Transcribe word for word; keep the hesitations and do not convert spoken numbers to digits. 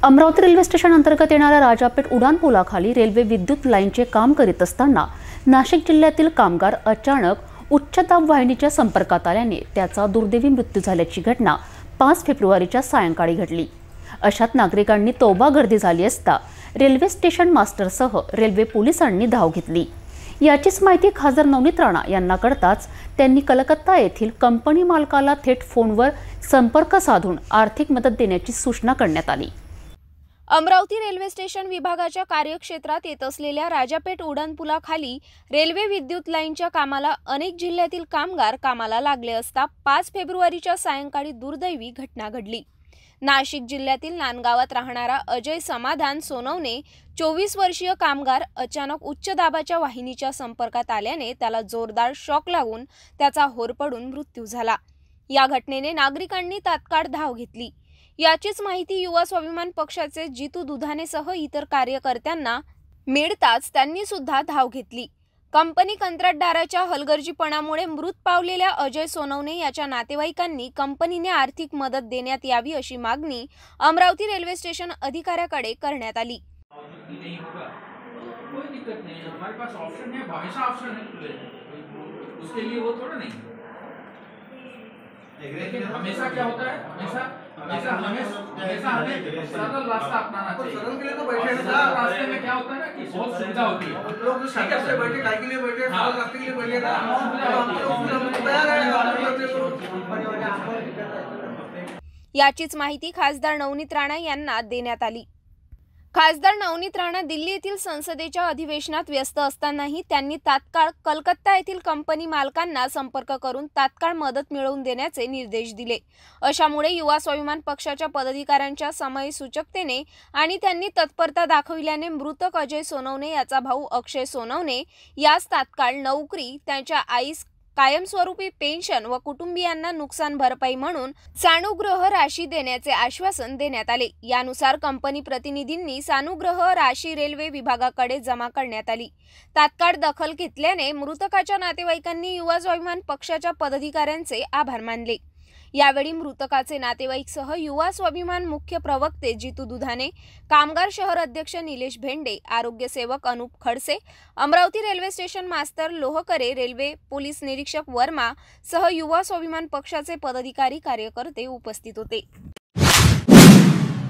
Amravati railway station अंतर्गत येणाऱ्या राजापेठ उडान पुलाखाली railway विद्युत लाईनचे काम करीत असताना नाशिक जिल्ह्यातील कामगार अचानक उच्च दाब वाहिनीच्या संपर्कात आल्याने त्याचा दुर्दैवी मृत्यू झाल्याची घटना पाच फेब्रुवारीच्या सायंकाळी घडली। अशात नागरिकांनी तोबा गर्दी झाली असता रेल्वे स्टेशन मास्टरसह रेल्वे पोलिसांनी धाव घेतली। याचीच माहिती खासदार नवनीत राणा यांना कळताच त्यांनी कलकत्ता येथील कंपनी मालकाला थेट फोनवर संपर्क साधून आर्थिक मदत देण्याची सूचना करण्यात आली। अमरावती रेल्वे स्टेशन विभागाच्या कार्यक्षेत्रात येत असलेल्या राजापेठ उड्डाणपुलाखाली रेल्वे विद्युत लाईनच्या कामाला अनेक जिल्ह्यातील कामगार कामाला लागले असता पाच फेब्रुवारीच्या सायंकाळी दुर्दैवी घटना घडली। नाशिक जिल्ह्यातील नांदगावात राहणारा अजय समाधान सोनवणे चोवीस वर्षीय कामगार अचानक उच्च दाबाच्या वाहिनीच्या संपर्कात आल्याने त्याला जोरदार शॉक लागून त्याचा होरपळून मृत्यू झाला। या घटनेने नागरिकांनी तात्काळ धाव घेतली। याचीच माहिती युवा स्वाभिमान पक्षाचे जितू दुधानेसह इतर कार्यकर्त्यांना मिळताच त्यांनी सुद्धा धाव घेतली। कंपनी कंत्राटदाराच्या हलगर्जीपणामुळे मृत पावलेल्या अजय सोनवणे याच्या नातेवाईकांनी कंपनीने आर्थिक मदत देण्यात यावी अशी मागणी अमरावती रेल्वे स्टेशन अधिकाऱ्याकडे करण्यात आली। लेकिन हमेशा क्या होता है, हमेशा हमेशा हमेशा हमेशा हमें सरल रास्ता अपनाना चाहिए। सरल के लिए तो बैठे हैं ना, रास्ते में क्या होता है ना कि बहुत सुविधा होती है। लोग साइकिल से बैठे, काय के लिए बैठे, सरल रास्ते के लिए बैठे ना, हम तैयार हैं। याचीच माहिती खासदार नवनीत राणा यांना देण्यात आली। खासदार नवनीत राणा दिल्ली येथील संसदेच्या अधिवेशनात व्यस्त असतानाही त्यांनी तात्काळ कलकत्ता येथील कंपनी मालकांना संपर्क करून तात्काळ मदत मिळवून देण्याचे निर्देश दिले। अशामुळे युवा स्वाभिमान पक्षाच्या पदाधिकाऱ्यांच्या समयसूचकतेने आणि त्यांनी तत्परता दाखविल्याने मृतक अजय सोनवणे याचा भाऊ अक्षय सोनवणे यास तात्काळ नोकरी, त्यांच्या आईस कायमस्वरूपी पेन्शन व कुटुंबियांना नुकसान भरपाई म्हणून सानुग्रह राशी देण्याचे आश्वासन देण्यात आले। यानुसार कंपनी प्रतिनिधींनी सानुग्रह राशी रेल्वे विभागाकडे जमा करण्यात आली। तात्काळ दखल घेतल्याने मृतकाच्या नातेवाईकांनी युवा स्वाभिमान पक्षाच्या पदाधिकाऱ्यांचे आभार मानले। यावेळी मृतकाचे नातेवाईकसह युवा स्वाभिमान मुख्य प्रवक्ते जितू दुधाने, कामगार शहर अध्यक्ष निलेश भेंडे, आरोग्य सेवक Anup Khadse, Amravati railway station master Lohkare, railway police निरीक्षक वर्मा सह युवा स्वाभिमान पक्षाचे पदाधिकारी कार्यकर्ते उपस्थित होते।